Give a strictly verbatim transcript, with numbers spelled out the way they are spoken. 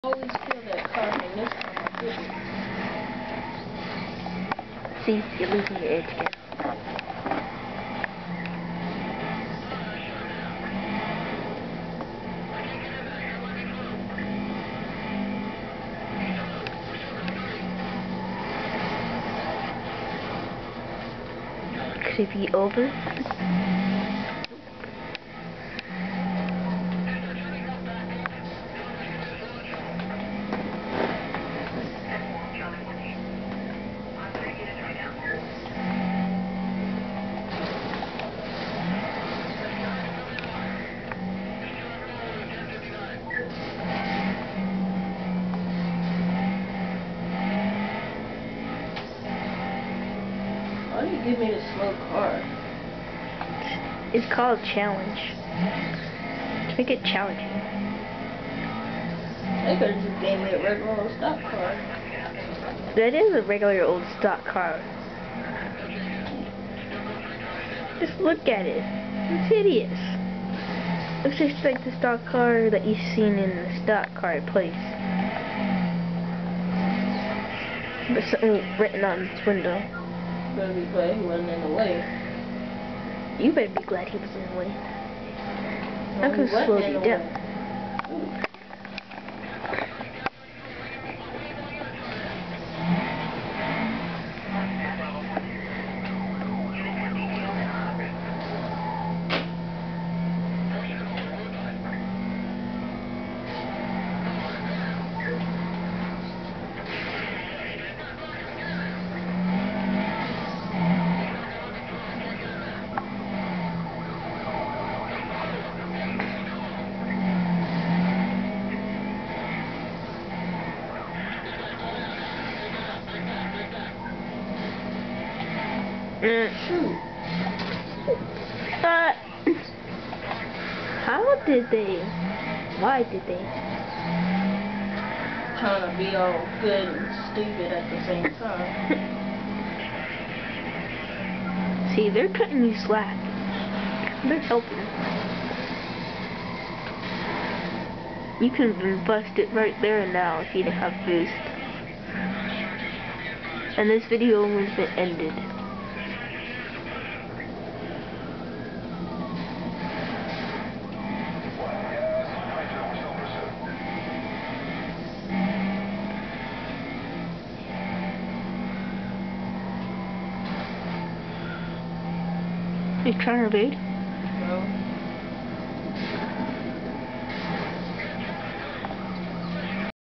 Always kill that car and this time I didn't. See, you're losing your edge again. Could it be over? Why do you give me the slow car? It's called challenge. Make it challenging. They could have just gave me a regular old stock car. That is a regular old stock car. Just look at it. It's hideous. Looks just like the stock car that you've seen in the stock car place. There's something written on its window. Better be glad he wasn't in the way. You better be glad he was in the way. No, I'm he gonna wasn't slow in you the down. way. Mm. Shoot. Uh, how did they? Why did they? Trying to be all good and stupid at the same time. See, they're cutting you slack. They're helping. You could have bust it right there and now if you didn't have boost. And this video would have been ended. Are you trying to evade?